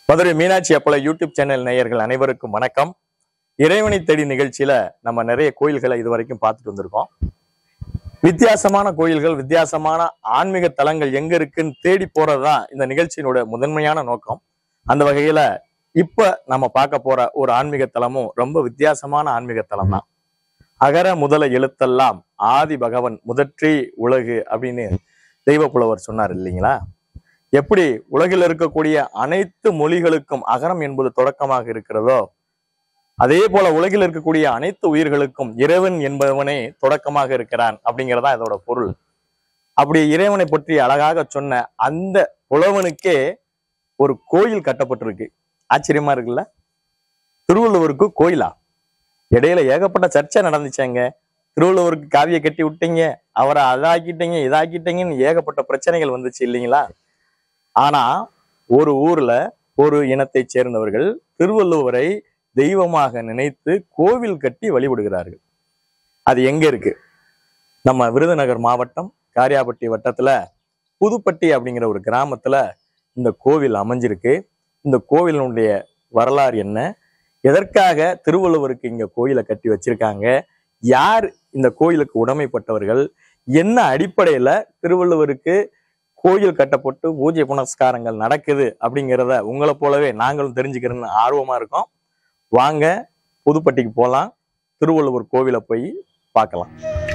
மதுரை மீனாட்சி அப்பள YouTube channel நேயர்கள் அனைவருக்கும் வணக்கம். இறைவனை தேடி நிகழ்ச்சியில நம்ம நிறைய கோயில்களை இதுவரைக்கும் பார்த்துட்டு வந்திருக்கோம். வித்தியாசமான கோயில்கள், வித்தியாசமான ஆன்மீக தலங்கள் எங்க இருக்குன்னு தேடி போறதுதான் இந்த நிகழ்ச்சியினோட முதன்மையான நோக்கம். அந்த வகையில இப்ப நம்ம பார்க்க போற ஒரு ஆன்மீக தலமும் ரொம்ப வித்தியாசமான ஆன்மீக தலம் தான். அகர முதல எழுத்தெல்லாம் ஆதி பகவன் முதற்றே உலகு அப்படின்னு தெய்வ புலவர் சொன்னார் இல்லைங்களா? எப்படி உலகில் இருக்கக்கூடிய அனைத்து மொழிகளுக்கும் அகரம் என்பது தொடக்கமாக இருக்கிறதோ, அதே போல உலகில் இருக்கக்கூடிய அனைத்து உயிர்களுக்கும் இறைவன் என்பவனே தொடக்கமாக இருக்கிறான் அப்படிங்கிறதா இதோட பொருள். அப்படி இறைவனை பற்றி அழகாக சொன்ன அந்த புலவனுக்கே ஒரு கோயில் கட்டப்பட்டிருக்கு. ஆச்சரியமா இருக்குல்ல? திருவள்ளுவருக்கு கோயிலா? இடையில ஏகப்பட்ட சர்ச்சை நடந்துச்சாங்க. திருவள்ளுவருக்கு காவியை கட்டி விட்டீங்க, அவரை அதாக்கிட்டீங்க, இதாக்கிட்டீங்கன்னு ஏகப்பட்ட பிரச்சனைகள் வந்துச்சு இல்லைங்களா? ஆனா ஒரு ஊர்ல ஒரு இனத்தை சேர்ந்தவர்கள் திருவள்ளுவரை தெய்வமாக நினைத்து கோவில் கட்டி வழிபடுகிறார்கள். அது எங்க இருக்கு? நம்ம விருதுநகர் மாவட்டம் காரியாபட்டி வட்டத்துல புதுப்பட்டி அப்படிங்கிற ஒரு கிராமத்துல இந்த கோவில் அமைஞ்சிருக்கு. இந்த கோவிலினுடைய வரலாறு என்ன? எதற்காக திருவள்ளுவருக்கு இங்க கோயிலை கட்டி வச்சிருக்காங்க? யார் இந்த கோயிலுக்கு உடைமைப்பட்டவர்கள்? என்ன அடிப்படையில திருவள்ளுவருக்கு கோயில் கட்டப்பட்டு பூஜை புனஸ்காரங்கள் நடக்குது அப்படிங்கிறத உங்களை போலவே நாங்களும் தெரிஞ்சுக்கிறேன்னு ஆர்வமா இருக்கோம். வாங்க புதுப்பட்டிக்கு போகலாம், திருவள்ளுவர் கோவிலை போய் பார்க்கலாம்.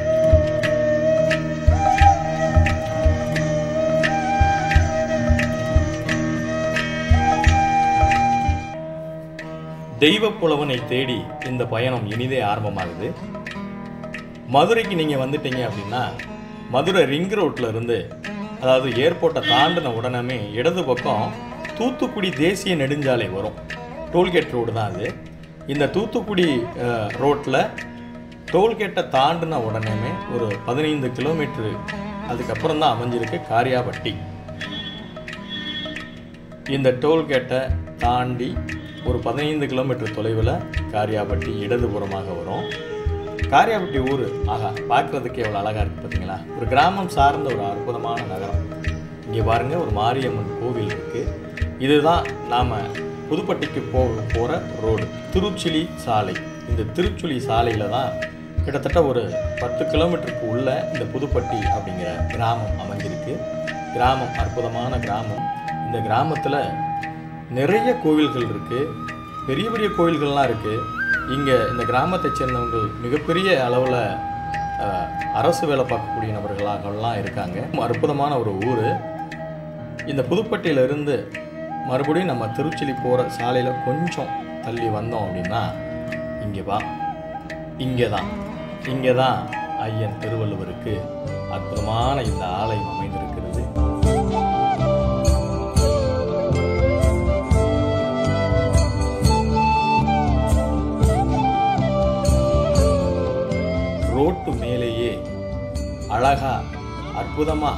தெய்வ புலவனை தேடி இந்த பயணம் இனிதே ஆரம்பமாகுது. மதுரைக்கு நீங்க வந்துட்டீங்க அப்படின்னா மதுரை ரிங் ரோட்ல இருந்து, அதாவது ஏர்போர்ட்டை தாண்டின உடனே இடது பக்கம் தூத்துக்குடி தேசிய நெடுஞ்சாலை வரும். டோல்கேட் ரோடு தான் அது. இந்த தூத்துக்குடி ரோட்டில் டோல்கேட்டை தாண்டின உடனே ஒரு 15 கிலோமீட்டரு அதுக்கப்புறம் தான் அமைஞ்சிருக்கு காரியாபட்டி. இந்த டோல்கேட்டை தாண்டி ஒரு 15 கிலோமீட்டர் தொலைவில் காரியாபட்டி இடதுபுறமாக வரும். காரியாபட்டி ஊர் ஆகா பார்க்குறதுக்கு எவ்வளோ அழகாக இருக்குது பார்த்தீங்களா? ஒரு கிராமம் சார்ந்த ஒரு அற்புதமான நகரம். இங்கே பாருங்கள், ஒரு மாரியம்மன் கோவில் இருக்குது. இதுதான் நாம் புதுப்பட்டிக்கு போகிற ரோடு, திருச்சுழி சாலை. இந்த திருச்சுழி சாலையில் தான் கிட்டத்தட்ட ஒரு 10 கிலோமீட்டருக்கு உள்ள இந்த புதுப்பட்டி அப்படிங்கிற கிராமம் அமைஞ்சிருக்கு. கிராமம் அற்புதமான கிராமம். இந்த கிராமத்தில் நிறைய கோவில்கள் இருக்குது, பெரிய பெரிய கோவில்கள்லாம் இருக்குது. இங்கே இந்த கிராமத்தை சேர்ந்தவர்கள் மிகப்பெரிய அளவில் அரசு வேலை பார்க்கக்கூடிய நபர்களாகலாம் இருக்காங்க. அற்புதமான ஒரு ஊர். இந்த புதுப்பட்டியிலிருந்து மறுபடியும் நம்ம திருச்சுழி போகிற சாலையில் கொஞ்சம் தள்ளி வந்தோம் அப்படின்னா இங்கே தான் ஐயன் திருவள்ளுவருக்கு அற்புதமான இந்த ஆலயம் அமைந்திருக்கிறது. ரோட்டு மேலேயே அழகா அற்புதமா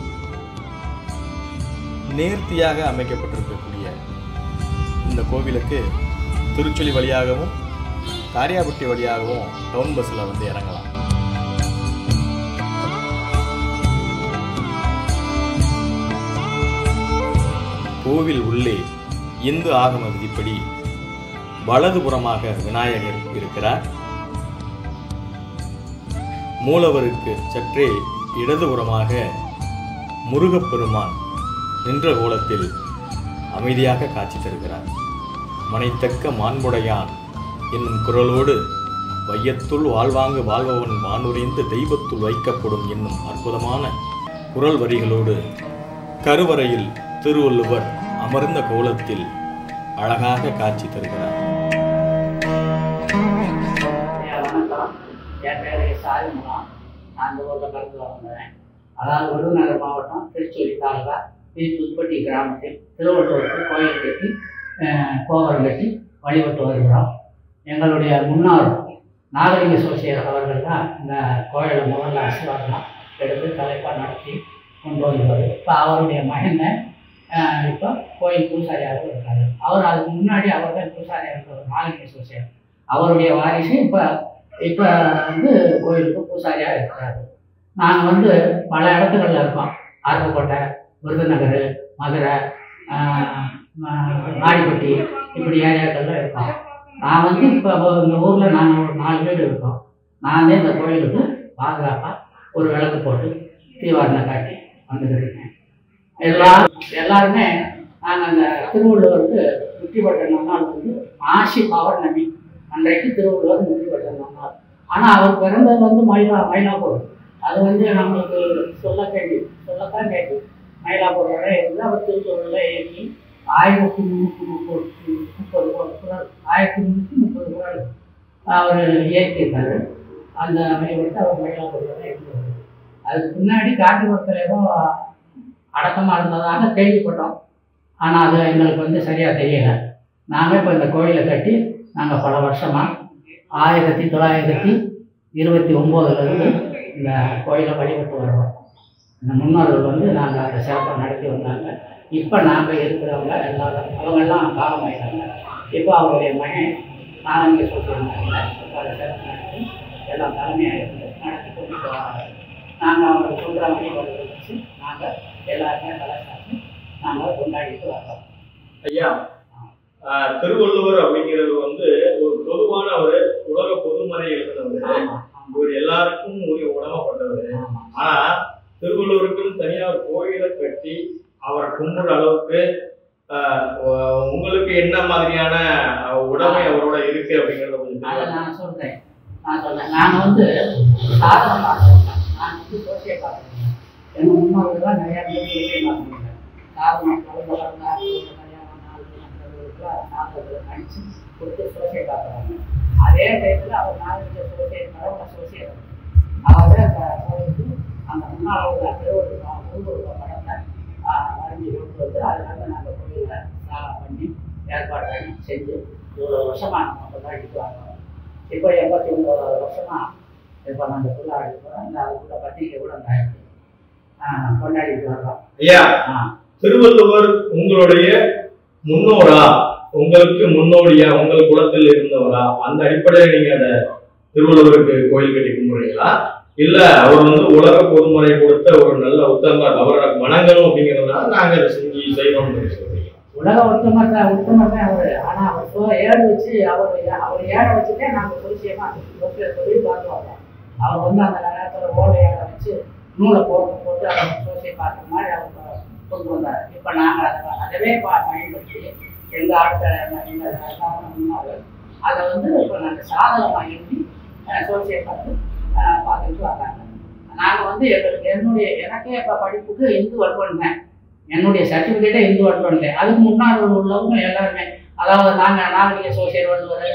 நேர்த்தியாக அமைக்கப்பட்டிருக்கக்கூடிய இந்த கோவிலுக்கு திருச்சுழி வழியாகவும் காரியாபட்டி வழியாகவும் டவுன் பஸ்ஸில் வந்து இறங்கலாம். கோவில் உள்ளே இந்து ஆகம விதிப்படி வலதுபுறமாக விநாயகர் இருக்கிறார். மூலவருக்கு சற்றே இடதுபுறமாக முருகப்பெருமான் நின்ற கோலத்தில் அமைதியாக காட்சி தருகிறார். மனைத்தக்க மாண்புடையான் என்னும் குரலோடு வையத்துள் வாழ்வாங்கு வாழ்பவன் வானுரைந்து தெய்வத்துள் வைக்கப்படும் என்னும் அற்புதமான குரல் வரிகளோடு கருவறையில் திருவள்ளுவர் அமர்ந்த கோலத்தில் அழகாக காட்சி தருகிறார். என் பேர் சாரிமுலாம். நான் அந்த ஊரில் கலந்து வந்தேன். அதாவது விருதுநகர் மாவட்டம் திருச்சுழி தாலுகா புதுப்பட்டி கிராமத்தில் திருவள்ளுவருக்கு கோயில் கட்டி கோபுரம் கட்டி வழிபட்டு வருகிறோம். எங்களுடைய முன்னாள் நாகரிக சோசியர் அவர்கள் தான் இந்த கோயிலை முதல்ல ஆசீர்வாதம் எடுத்து தலைப்பாக நடத்தி கொண்டு வருவார். இப்போ அவருடைய மகனை இப்போ கோயில் பூசாரியாக இருக்காரு. அவர் அதுக்கு முன்னாடி அவர் தான் பூசாரியாக இருக்கிற நாகரிக சோசியர். அவருடைய வாரிசு இப்போ வந்து கோயிலுக்கு பூசாரியாக இருக்கிறாரு. நாங்கள் வந்து பல இடத்துகளில் இருக்கோம். அருப்புக்கோட்டை, விருதுநகர், மதுரை, மாடிப்பட்டி இப்படி ஏரியாக்கள்லாம் இருக்கோம். நான் வந்து இப்போ இந்த ஊரில் நாங்கள் ஒரு 4 வீடு இருக்கோம். நான் இந்த கோயிலுக்கு பாதுகாப்பாக ஒரு விளக்கு போட்டு தீவாரணம் காட்டி வந்துக்கிட்டு இருக்கேன். எல்லாருமே நாங்கள் அந்த திருவள்ளுவருக்கு முற்றி பெற்ற நாள் வந்து மாசி பௌர்ணமி அன்றைக்கு திருவள்ளுவர் முற்றி பெற்ற நாள். ஆனால் அவர் பிறந்தது வந்து மயிலாப்பூர். அது வந்து நம்மளுக்கு சொல்லத்தான் கேள்வி. மயிலாப்பூரோட இருந்து அவர் திருக்குறளில் ஏற்றி 1330 குறள் அவர் இயக்கியிருக்காரு. அந்த வழிபட்டு அவர் மயிலாப்பூரோட இருந்தார். அதுக்கு முன்னாடி காஞ்சிபுரத்தில் ஏதோ அடக்கமாக இருந்ததாக கேள்விப்பட்டோம். ஆனால் அது எங்களுக்கு வந்து சரியாக தெரியலை. நாங்கள் இப்போ இந்த கோயிலை கட்டி நாங்கள் பல வருஷமாக 1929 இந்த கோயிலை வழிபட்டு வருவோம். இந்த முன்னோர்கள் வந்து நாங்கள் அதை சிறப்பாக நடத்தி வந்தாங்க. இப்போ நாங்கள் இருக்கிறவங்க எல்லாரும் அவங்கெல்லாம் காலமாயிட்டாங்க. இப்போ அவருடைய மகன் நான் இங்கே சொல்லியிருந்தாங்க. இப்போ அதை சிறப்பு நடத்தி எல்லாம் தலைமையாக இருந்து நடத்தி கொண்டு வராங்க. நாங்கள் அவங்க சொல்கிற வழிபாடு வச்சு நாங்கள் எல்லாருமே கலாச்சாரத்தை நாங்கள் கொண்டாடிட்டு வரோம். ஐயா, திருவள்ளுவர் அப்படிங்கிறது வந்து ஒரு பொதுவான ஒரு உலக பொதுமறை எழுதினவர். ஒரு எல்லாருக்கும் உடமைப்பட்டவர். ஆனா திருவள்ளுவருக்குன்னு தனியார் கோயிலை கட்டி அவரை கும்பிடுற அளவுக்கு உங்களுக்கு என்ன மாதிரியான உடைமை அவரோட இருக்கு அப்படிங்கிறத கொஞ்சம் நான் சொல்றேன். நாங்கள் வந்து சாதனை பார்க்குறோம். நான் வந்து சோசியை பார்க்குறேன். எங்கள் முன்னோர்கள் தான் நிறையா விஷயம் பார்க்குறேன். சாதனை சாதனை அடிச்சு கொடுத்து சோசியை பார்க்குறாங்க. அதே டயத்தில் அவர் நாலஞ்சு சோசியை சோசியை அவர் அந்த முன்னாள் உள்ள திருவள்ளுவர் படத்தை வரைஞ்சி கொண்டு வந்து அதனால நாங்கள் கோயிலில் பண்ணி ஏற்பாடு பண்ணி செஞ்சு இவ்வளோ வருஷமாக நம்ம கொண்டாடிட்டு வரோம். இப்போ 89 வருஷமாக இப்போ நாங்கள் கொண்டாடி போகிறோம். இந்த அதுக்குள்ள பத்திரிக்கை கூட கொண்டாடிட்டு வர்றோம். ஐயா, திருவள்ளுவர் உங்களுடைய முன்னோரா, உங்களுக்கு முன்னோடியா, உங்கள் குலத்தில் இருந்தவரா? அந்த அடிப்படையில் நீங்க அந்த திருவள்ளுவருக்கு கோயில் கட்டி கும்பிடுறீங்களா? இல்ல அவர் வந்து உலக பொதுமுறை கொடுத்த ஒரு நல்ல உத்தமர், அவரோட மனங்களும் அப்படிங்கிறதுனால நாங்க அதை செஞ்சு செய்யணும்னு சொல்றீங்க? உலக உத்தமத்தை அவரு. ஆனா அவர் ஏடு வச்சு அவர் ஏடை வச்சுட்டே நாங்க சுருசியமா தொழில் பார்த்துவாங்க. அவர் வந்து அந்த நேரத்துல ஓலை ஏடை வச்சு நூலை போட்டு அதை சோசியை பார்க்குற மாதிரி அவர் கொண்டு வந்தார். இப்ப நாங்க அதவே பயன்படுத்தி எங்க ஆட்கள் எங்க முன்னாள் அதை வந்து இப்போ நாங்கள் சாதகமாக எழுதி சோசியை பார்த்துட்டு வர்றாங்க. நாங்கள் வந்து எனக்கே இப்போ படிப்புக்கு இந்து வல்வந்தேன். என்னுடைய சர்டிஃபிகேட்டே இந்து வல்வந்தேன். அதுக்கு முன்னாடி உள்ளவங்க எல்லாருமே, அதாவது நாங்கள் நாகரிக சோசியல் வல்லுவர்,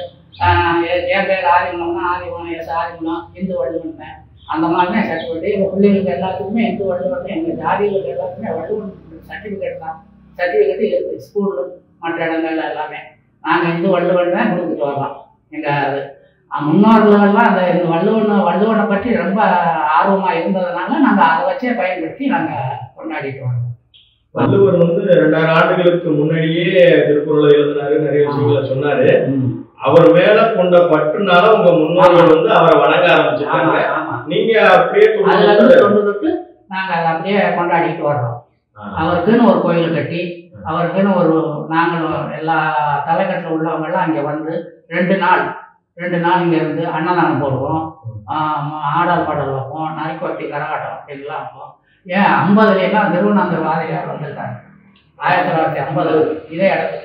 என் பேர் ஆதிமம்னா ஆதிமம், ஆதிமம் இந்து வல்லுவந்தேன். அந்த மாதிரிதான் சர்டிஃபிகேட். எங்கள் பிள்ளைங்களுக்கு எல்லாத்துக்குமே இந்து வல்லுவந்தேன். எங்கள் ஜாதிகளுக்கு எல்லாத்துக்குமே வல்லுவன் சர்டிஃபிகேட் தான். சர்டிஃபிகேட்டு இருக்குது ஸ்கூலு மற்ற இடங்கள்ல எல்லாமே. நாங்கள் இந்து வள்ளுவன் தான் கொடுத்துட்டு வரலாம். எங்கள் முன்னோர்களெல்லாம் அந்த வள்ளுவனை பற்றி ரொம்ப ஆர்வமாக இருந்ததுனால நாங்கள் அதை வச்சே பயன்படுத்தி நாங்கள் கொண்டாடிட்டு வரோம். வள்ளுவர் வந்து 2000 ஆண்டுகளுக்கு முன்னாடியே திருக்குறளை எழுதினாரு, நிறைய விஷயங்களை சொன்னாரு. அவர் மேல கொண்ட பற்றுனால உங்க முன்னோர்கள் வந்து அவரை வணங்க ஆரம்பிச்சிருக்காங்க. நீங்க அப்படியே தொட்டு நாங்கள் அதை அப்படியே கொண்டாடிட்டு வர்றோம். அவருக்குன்னு ஒரு கோயில் கட்டி அவருக்குன்னு நாங்களும் எல்லா தலைக்கட்டில் உள்ளவங்கெல்லாம் அங்கே வந்து 2 நாள் இங்கே இருந்து அன்னதானம் போடுவோம், ஆடல் பாடல் வைப்போம், நரிக்கோட்டி கரகாட்டம் அப்படின்லாம் வைப்போம். ஏன் 50லாம் திருவண்ணாந்தர் வாதிரியார் வந்திருக்காங்க 1950 இதே இடத்துக்கு.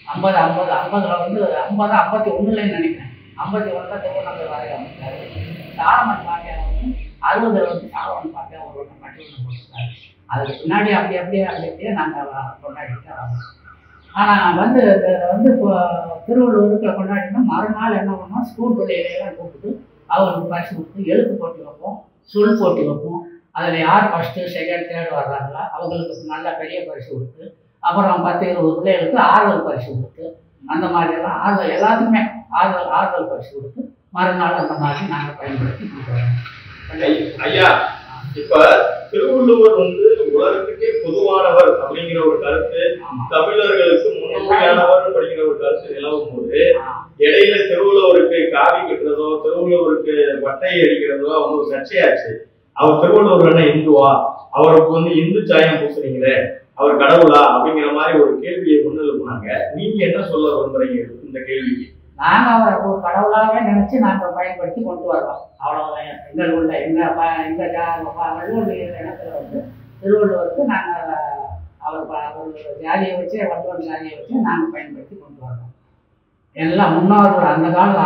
50 வந்து 51 நினைக்கிறேன். 51 திருவண்ணாந்தர் வாதிரியார் வந்திருக்காரு. சாரமன் பாட்டியார் வந்து 60 வந்து சாரமன் பாட்டியார் ஒரு கட்டி ஒன்று போட்டிருக்காரு. அதுக்கு பின்னாடி அப்படியே நாங்கள் கொண்டாடிட்டு வரோம். ஆனால் வந்து இப்போ திருவள்ளுவருக்கு கொண்டாடினா மறுநாள் என்ன பண்ணோம், ஸ்கூல் பிள்ளைகளெல்லாம் கூப்பிட்டு அவங்களுக்கு பரிசு கொடுத்து எழுத்து போட்டி வைப்போம், சொல் போட்டி வைப்போம். அதில் யார் ஃபஸ்ட்டு செகண்ட் தேர்டு வர்றாங்களா அவங்களுக்கு நல்ல பெரிய பரிசு கொடுத்து, அப்புறம் 10-20 பிள்ளைகளுக்கு ஆறுதல் பரிசு கொடுத்து, அந்த மாதிரியெல்லாம் எல்லாத்துக்குமே ஆறுதல் பரிசு கொடுத்து மறுநாள் அந்த மாதிரி நாங்கள் பயன்படுத்தி கொடுக்குறோம். ஐயா, இப்ப திருவள்ளுவர் வந்து உலகத்துக்கே பொதுவானவர் அப்படிங்கிற ஒரு கருத்து, தமிழர்களுக்கு முன்னோடியானவர் அப்படிங்கிற ஒரு கருத்து நிலவும் போது, இடையில திருவள்ளுவருக்கு காவி கட்டுறதோ திருவள்ளுவருக்கு வட்டை அடிக்கிறதோ அவங்க ஒரு சர்ச்சையாச்சு. அவர் திருவள்ளுவர் என்ன இந்துவா, அவருக்கு வந்து இந்து சாயம் பூசுறீங்களே அவர் கடவுளா அப்படிங்கிற மாதிரி ஒரு கேள்வியை முன்னெழுப்புனாங்க. நீங்க என்ன சொல்ல விரும்புறீங்க இந்த கேள்விக்கு? நாங்க அவரை ஒரு கடவுளாவே நினைச்சு நாங்க பயன்படுத்தி கொண்டு வர்றோம். அவ்வளவுதான். எங்களுக்குள்ள எங்க வள்ளுவர் இடத்துல வந்து திருவள்ளுவருக்கு நாங்க அவர் ஜாதியை வச்சு வள்ளுவர் ஜாதியை வச்சு நாங்க பயன்படுத்தி கொண்டு வர்றோம். எல்லாம் முன்னோர்கள் அந்த காலம்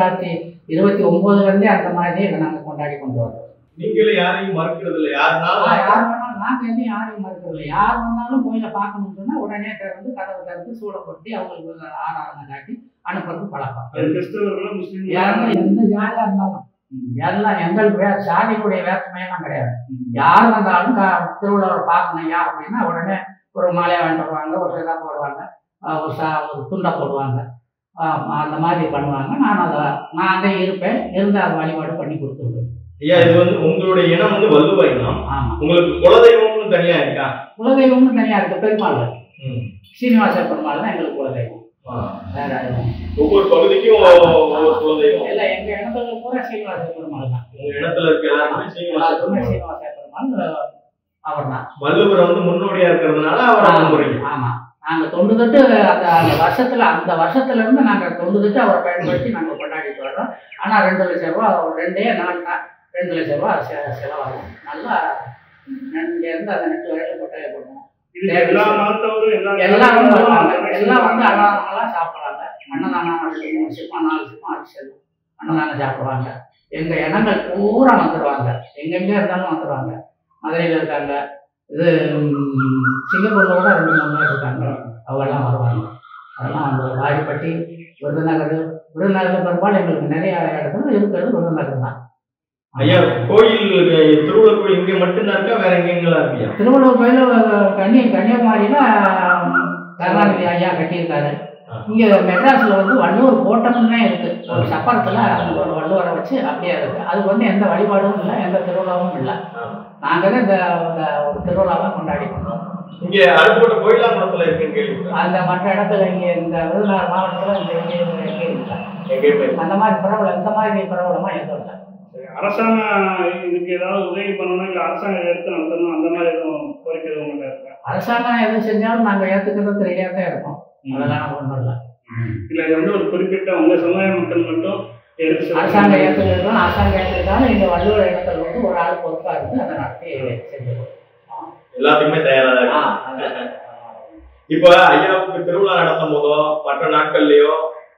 1929 அந்த மாதிரியே நாங்க கொண்டாடி கொண்டு வர்றோம். நீங்களே யாரையும் மறுக்கிறது இல்லை? யார் வேணாலும் நாங்க எதையும் யாரையும் மறுக்கிறது இல்லை. யார் வந்தாலும் கோயிலை பார்க்கணும்னு சொன்னா உடனே திறந்து கதவை திறந்து சூளை கொட்டி அவங்களுக்கு ஆராதனை காட்டி அனுப்புறது பழக்கம். எந்த ஜாதியா இருந்தாலும் எல்லாம் எங்களுக்கு ஜாதிக்குடைய வேற்றுமையெல்லாம் கிடையாது. யார் வந்தாலும் திருவிழாவை பார்க்கணும் ஐயா அப்படின்னா உடனே ஒரு மாலையை வாங்கிட்டு வருவாங்க, ஒரு இதா போடுவாங்க, ஒரு துண்டை போடுவாங்க, அந்த மாதிரி பண்ணுவாங்க. நான் அங்கே இருப்பேன், இருந்து அதை வழிபாடு பண்ணி கொடுத்துருவேன். ஐயா, இது வந்து உங்களுடைய இனம் வந்து வள்ளுவ இனம். ஆமா. உங்களுக்கு குலதெய்வம்னு தனியா இருக்கா? குலதெய்வம்னு தனியா இருக்கு. பெருமாள் சீனிவாச பெருமாள் தான் எங்களுக்கு குலதெய்வம். வேற ஒவ்வொரு பகுதிக்கும் ஒவ்வொரு குலதெய்வம் இல்ல. எங்க இடத்துல பூரா சீனிவாச பெருமாள் தான். உங்க இடத்துல இருக்க எல்லாருமே சீனிவாச பெருமாள் அவர் தான். வள்ளுவர் வந்து முன்னோடியா இருக்கிறதுனால அவரை நம்புறீங்க. ஆமா. நாங்க தொண்டு தொட்டு அந்த வருஷத்துல இருந்து நாங்க தொண்டு தொட்டு அவரை பயன்படுத்தி நாங்க கொண்டாடிட்டு வர்றோம். ஆனா 2 லட்சம் ரூபா 2 லட்சம் ரூபா செலவாகும். நல்லா இங்க இருந்து அதை நெட்டு வரையில கொட்டையை போடுவோம். எல்லாரும் வருவாங்க. எல்லாம் வந்து அன்னதானம்லாம் சாப்பிடுறாங்க. அன்னதானம் 3 சிப்பா 4 சிப்பா செல்லும் அன்னதானம் சாப்பிடுவாங்க. எங்க இடங்கள் பூரா வந்துடுவாங்க. எங்கெங்க இருந்தாலும் வந்துடுவாங்க. மதுரையில் இருக்காங்க, இது சிங்கப்பூர்ல கூட 2-3 பேர் இருக்காங்க. அவங்கெல்லாம் வருவாங்க. அதெல்லாம் அந்த வாடிப்பட்டி, விருதுநகர் பெரும்பாலும் எங்களுக்கு நிறைய இடத்துல இருக்கிறது விருதுநகர் தான். ஐயா, கோயில் திருவள்ளுவர் கோயில் இங்கே மட்டும்தான் இருக்கா? வேற எங்கெங்கெல்லாம் இருக்கியா? திருவள்ளுவர் கோயில் கன்னியாகுமரியில கருணாநிதி ஐயா கட்டியிருக்காரு. இங்க மெட்ராஸ்ல வந்து வள்ளுவர் கோட்டம்னே இருக்கு. ஒரு சப்பரத்துல ஒரு வள்ளுவரை வச்சு அப்படியே இருக்கு. அது வந்து எந்த வழிபாடும் இல்லை, எந்த திருவிழாவும் இல்லை. நாங்க இந்த ஒரு திருவிழாவை கொண்டாடி கொண்டோம். இங்க அருப்புக்கோட்டை கோயிலாங்குளத்துல இருக்குன்னு கேள்வி. அந்த மற்ற இடத்துல இங்க இந்த விருதுநகர் மாவட்டத்துல அந்த மாதிரி பிரபலம் இந்த மாதிரி பிரபலமா எதுவும் இல்லை. அரசாங்கம் இதுக்கு ஏதாவது உதவி பண்ணணும், இல்லை அரசாங்கம் எடுத்து நடத்தணும், அந்த மாதிரி எதுவும் கோரிக்கை உங்கள்கிட்ட இருக்கா? அரசாங்கம் எதுவும் செஞ்சாலும் நாங்கள் ஏற்றுக்கிறதுக்கு ரெடியாக தான் இருக்கோம். அதெல்லாம் ஒன்றும் இல்லை. இல்லை, இது வந்து ஒரு குறிப்பிட்ட உங்கள் சமுதாய மக்கள் மட்டும் அரசாங்கம் ஏற்றுக்கிறதும் அரசாங்கம் ஏற்றுக்கிறதாலும் இந்த வள்ளுவர் இடத்துல வந்து ஒரு ஆள் பொறுப்பாக இருந்து அதை நடத்தி செஞ்சிருக்கோம். எல்லாத்துக்குமே தயாரா இருக்கு. இப்ப ஐயாவுக்கு திருவிழா நடத்தும் போதோ மற்ற நாட்கள்லயோ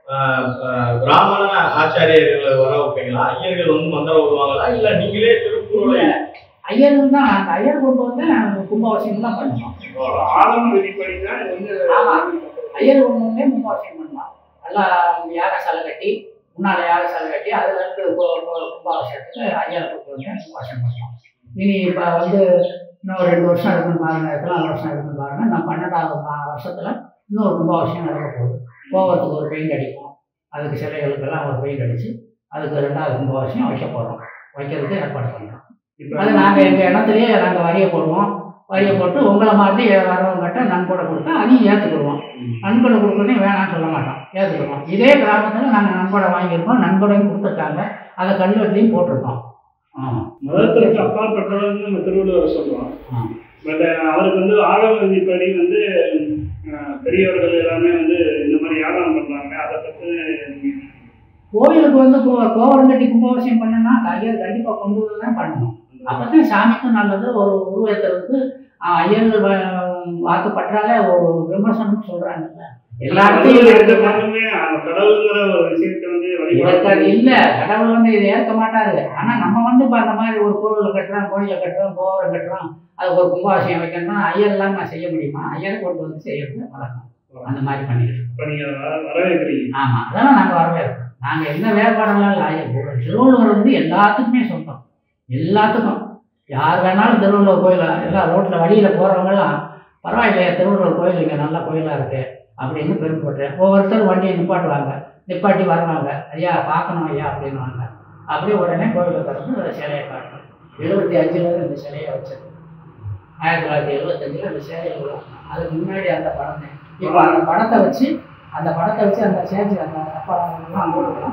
பிராமண ஆச்சாரியர்கள் வர வைப்பீங்களா? ஐயர்கள் வந்து மந்திரம் வருவாங்களா? இல்ல நீங்களே திருப்பூர்ல ஐயர்கள் தான்? நாங்கள் ஐயர் கொண்டு வந்து நாங்கள் கும்பாபிஷேகம் தான் பண்ணுவோம். ஆகம விதிப்படி தான் வந்து ஐயர் கொண்டு வந்தே கும்பாபிஷேகம் பண்ணுவோம். நல்லா யாகசாலை கட்டி, முன்னால யாகசாலை கட்டி அதுல இருந்து கும்பாபிஷேகத்துக்கு ஐயர் கொண்டு வந்து கும்பாபிஷேகம் பண்ணுவோம். இனி இப்போ வந்து இன்னும் 2 வருஷம் இருக்குன்னு பாருங்க, எத்தனை வருஷம் இருக்குன்னு பாருங்க. நான் 12வது வருஷத்துல இன்னொரு கும்பாபிஷேகம் நடக்க போகுது. கோவத்துக்கு ஒரு பெயிண்ட் அடிப்போம், அதுக்கு சிலைகளுக்கெல்லாம் ஒரு பெயிண்ட் அடிச்சு அதுக்கு 2வது கும்பாபிஷேகம் வைக்க போகிறோம். வைக்கிறதுக்கு ஏற்பாடு பண்ணுறோம். அது நாங்கள் எங்கள் இடத்துலையே நாங்கள் வரியை போடுவோம். வரியை போட்டு உங்களை மாதிரி வரவங்கிட்ட நன்கொடை கொடுத்தா அதையும் ஏற்றுக்கிடுவோம். நன்கொடை கொடுக்கறதே வேணாம்னு சொல்ல மாட்டோம், ஏற்றுக்கிடுவோம். இதே கிராமத்தில் நாங்கள் நன்கொடை வாங்கியிருக்கோம், நன்கொடையும் கொடுத்துருக்காங்க, அதை கல்வெட்டுலையும் போட்டிருக்கோம். மதத்திற்கு அப்பாற்பட்டவர்கள் நம்ம திருவள்ளுவர் சொல்லுவோம். பட் அவருக்கு வந்து ஆகம விதிப்படி வந்து பெரியவர்கள் எல்லாமே வந்து இந்த மாதிரி யாகம் பண்றாங்க. அதை பற்றி கோவிலுக்கு வந்து கோவரம் கட்டி கும்பாபிஷேகம் பண்ணணும்னா ஐயர் கண்டிப்பாக கொண்டு வந்து தான் பண்ணணும். அப்பதான் சாமிக்கும் நல்லது. ஒரு உருவத்திற்கு ஐயர்கள் வாக்குப்பற்றாலே ஒரு விமர்சனம் சொல்றாங்கல்ல. எல்லாத்தையும் கடவுள்ங்கிற ஒரு விஷயத்தை வந்து இல்ல, கடவுள் வந்து இதை ஏற்க மாட்டாரு. ஆனா நம்ம வந்து இப்ப அந்த மாதிரி ஒரு கோவிலை கட்டுறோம், கோயிலை கட்டுறோம், கோவரம் கட்டுறோம், அதுக்கு ஒரு கும்பாபிஷேகம் வைக்கணும்னா ஐயர் எல்லாம் நான் செய்ய முடியுமா? ஐயரை கொண்டு வந்து செய்யறது வழக்கம். அந்த மாதிரி பண்ணிட்டு ஆமா, அதெல்லாம் நாங்க வரவேற்கிறோம். நாங்க என்ன வேறுபாடெல்லாம் இல்லை. ஐயர் திருவள்ளுவர் வந்து எல்லாத்துக்குமே சொந்தம். எல்லாத்துக்கும் யார் வேணாலும் திருவள்ளுவர் கோயில எல்லாம் ரோட்ல வழியில போறவங்கலாம் பரவாயில்லையா, திருவள்ளுவர் கோயில் இங்க நல்ல கோயிலா இருக்கு அப்படின்னு பெருமைப்பட்டேன். ஒவ்வொருத்தரும் வண்டியை நிப்பாட்டுவாங்க, நிப்பாட்டி வருவாங்க, ஐயா பார்க்கணும் ஐயா அப்படின்வாங்க. அப்படியே உடனே கோயிலை திறந்து சிலையை காட்டணும். 75ல் இந்த சிலையை வச்சது. 1975 இந்த சிலையை உருவாங்க. அதுக்கு முன்னாடி அந்த படம். இப்போ அந்த படத்தை வச்சு அந்த சேஞ்ச் அந்த தப்பாலாம் போடுவோம்.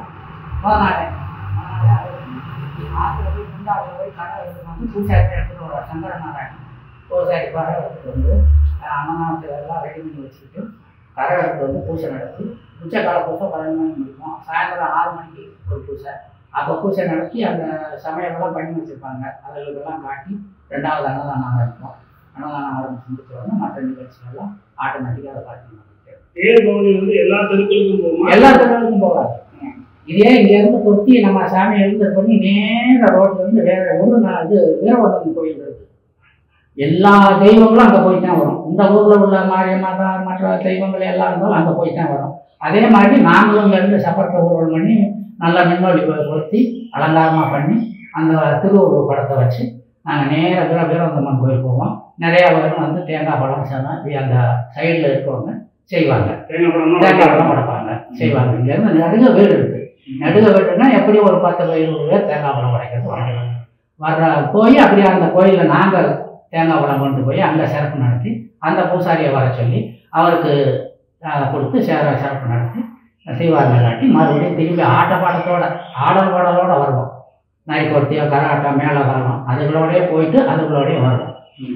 ஆற்றுல போய் குண்டாவில் போய் கடை எடுத்துட்டு வந்து பூசாரி எடுத்துட்டு வருவார். சங்கரநாராயணன் பூசாரி பாறை எடுத்துட்டு வந்து அன்னதானத்தில் எல்லாம் ரெடி பண்ணி வச்சுக்கிட்டு கரகத்துக்கு வந்து பூஜை நடத்தி உச்சக்கால பூஜை 11 மணிக்கு முடிக்கும். சாயந்தரம் 6 மணிக்கு ஒரு பூஜை. அப்போ பூஜை நடத்தி அந்த சமையலெல்லாம் பண்ணி வச்சுருப்பாங்க. அதெல்லாம் காட்டி 2வது அன்னதானம் இருக்கும். அன்னதானம் ஆரம்பிச்சு முடிச்சோடனே மற்ற நிகழ்ச்சிகள்லாம் ஆட்டோமேட்டிக்காக அதை காட்டி தேர் பவனி வந்து எல்லா தெருக்களுக்கும் போகுமா? எல்லா தெருவுக்கும் போகாது. இதே இங்கேருந்து கொத்தி நம்ம சாமியை எழுந்தர் பண்ணி நேர ரோட்லேருந்து வேற ஒரு இது வீரவந்தன் கோயில் இருக்கு. எல்லா தெய்வங்களும் அங்கே போய் தான் வரும். இந்த ஊரில் உள்ள மாரியம்மா மற்ற தெய்வங்கள் எல்லாம் இருந்தாலும் அங்கே போய் தான் வரும். அதே மாதிரி நாங்களும் இங்கேருந்து சப்பரத்தை ஊர்வலம் பண்ணி நல்லா மின்னொலி கொத்தி அலங்காரமாக பண்ணி அந்த திருவுருவ படத்தை வச்சு நாங்கள் நேராக வீரவந்தம்மன் கோயில் போவோம். நிறையா பேரும் வந்து தேங்காய் பழம் சாதம் அந்த சைடில் இருக்கவங்க செய்வாங்க. தேங்காய் பழம் உடைப்பாங்க செய்வாங்க. இங்கேருந்து நடுக வீடு இருக்குது. நடுக வீடுன்னா எப்படி ஒரு 10-20 பேர் தேங்காய் பழம் உடைக்கிறது வர்ற போய் அப்படியே அந்த கோயிலில் நாங்கள் தேங்காய் பழம் கொண்டு போய் அங்கே சிறப்பு நடத்தி அந்த பூசாரியை வர சொல்லி அவருக்கு கொடுத்து சிறப்பு நடத்தி செய்வாங்க. காட்டி மறுபடியும் திரும்பி ஆட்டப்பாடத்தோட ஆடல் பாடலோடு வருவோம். நைக்கொட்டியோ கராட்டம் மேலதாளம் அதுகளோடய போயிட்டு அதுகளோடய வருவோம்.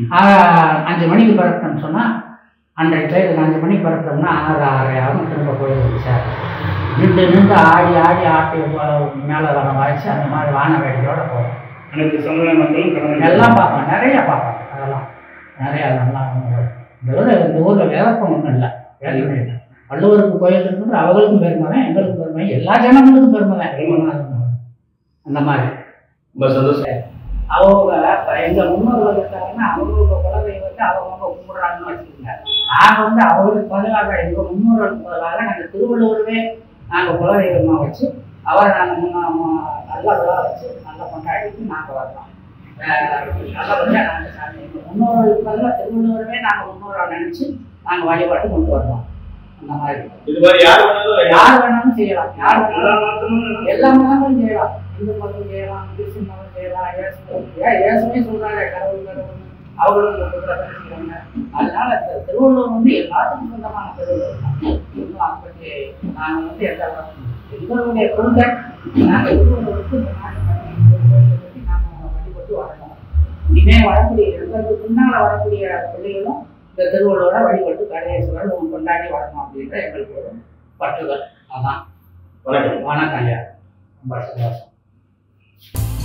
5 மணிக்கு பிறப்பிட்டோம்னு சொன்னால் அன்றைக்கு பேருக்கு 5 மணிக்கு பிறப்பிட்டோம்னா 6-6:30 ஆகும். திரும்ப கோயிலுக்கு சார் நின்று ஆடி ஆட்டி மேலதாளம் வாய்ச்சி அந்த மாதிரி வான வேடிக்கையோடு போவோம். அனைத்து சமுதாய மக்களும் எல்லாம் பார்ப்போம். நிறையா பார்ப்பாங்க. அதெல்லாம் நிறையா நல்லா இந்த ஊரில் விளக்கம் ஒன்றும் இல்லை. வேலையுமே இல்லை. வள்ளுவருக்கு கோயில் இருக்குது. அவங்களுக்கும் பெருமை தான், எங்களுக்கும் பெருமை, எல்லா ஜனங்களுக்கும் பெருமை தான். அந்த மாதிரி ரொம்ப சந்தோஷம். அவங்க எங்கள் முன்னோர்கள் இருக்காங்கன்னா அவங்களோட குலதெய்வத்தை அவங்கவுங்க கும்பிடுறாங்கன்னு வச்சுக்கோங்க. நாங்கள் வந்து அவங்களுக்கு பதிலாக எங்கள் முன்னோர்களுக்கு பதிலாக நாங்கள் திருவள்ளுவரவே நாங்கள் குலதெய்வமாக வச்சு அவரை நாங்கள் நல்லதாக வச்சு நல்லா கொண்டாடிட்டு நாங்கள் வரலாம். நல்லபடியாக நாங்கள் சாமி எங்கள் முன்னோர்களுக்கு பதிலாக திருவள்ளுவரவே நாங்கள் முன்னோராக நினச்சி நாங்கள் வழிபாட்டு கொண்டு வரலாம். அந்த மாதிரி இது மாதிரி யார் வேணாலும் செய்யலாம். யார் வேணாலும் எல்லா மதங்களும் செய்யலாம். இந்து மதம் செய்யலாம், கிறிஸ்டின் மதம் செய்யலாம். இயேசுமே சொல்றாங்க கடவுள் அவங்களும் செய்யறாங்க. அதனால திருவள்ளுவர் வந்து எல்லாத்துக்கும் சொந்தமான திருவள்ளுவர் தான். அப்படி நாங்கள் வந்து எங்களுடைய கொள்கை நாங்கள் திருவள்ளுவருக்கு இந்த நாட்டு நாங்கள் வழிபட்டு வரணும். இனிமே வரக்கூடிய எங்களுக்கு பின்னால் வரக்கூடிய பிள்ளைகளும் இந்த திருவள்ளுவரை வழிபட்டு கடையேசுவரை கொண்டாடி வரணும் அப்படின்ற எங்களுக்கு ஒரு பற்றுதல். அதான். வணக்கம் ஐயா. ரொம்ப சந்தோஷம்.